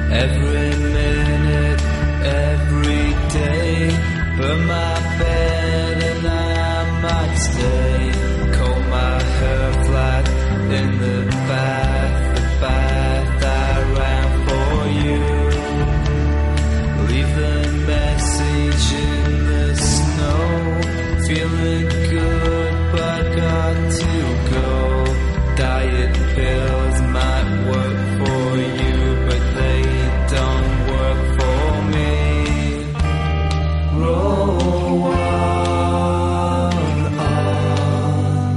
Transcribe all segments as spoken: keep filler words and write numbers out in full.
every minute, every day. Burn my bed and I might stay. Comb my hair flat in the bath, the bath I ran for you. Leave a message in the snow. Feeling good but got to go. Diet pills might work for you, but they don't work for me. Roll on, on.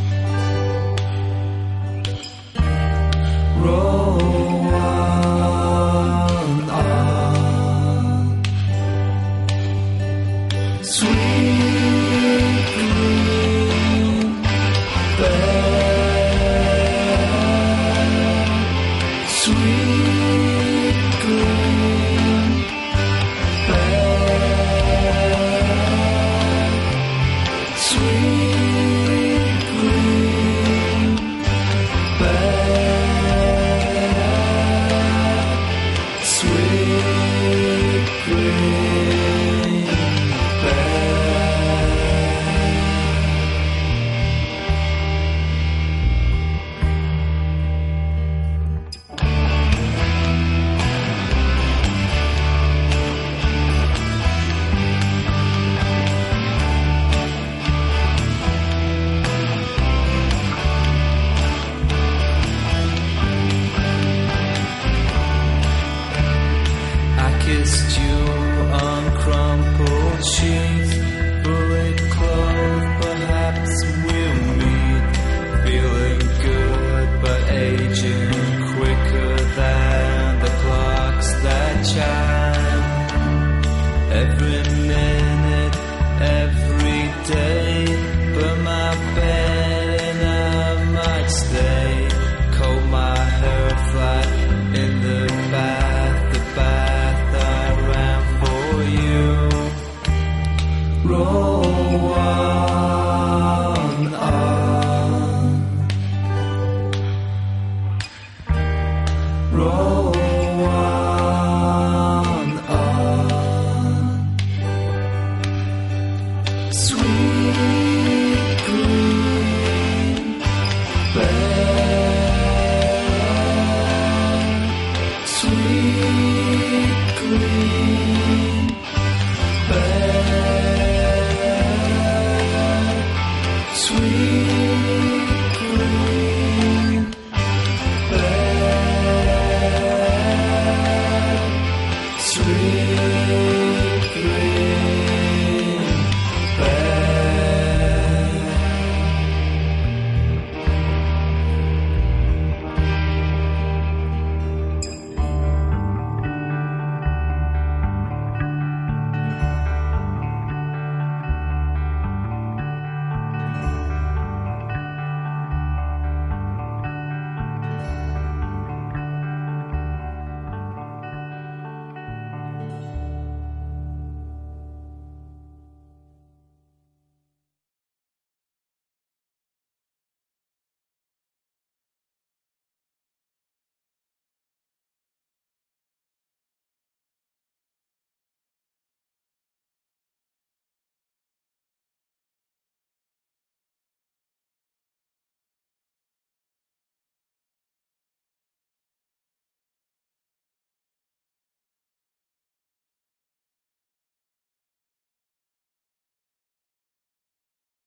Roll on, on. Sweet green bed, sweet green bed, sweet green bed, sweet green bed. I kissed you on crumpled sheets, bullet clothes, perhaps we'll meet. Feeling good but aging quicker than the clocks that chime. Every minute, every day, burn my bed and I might stay. Comb my hair flat in the bath, the bath I ran for you. Roll on, on. Roll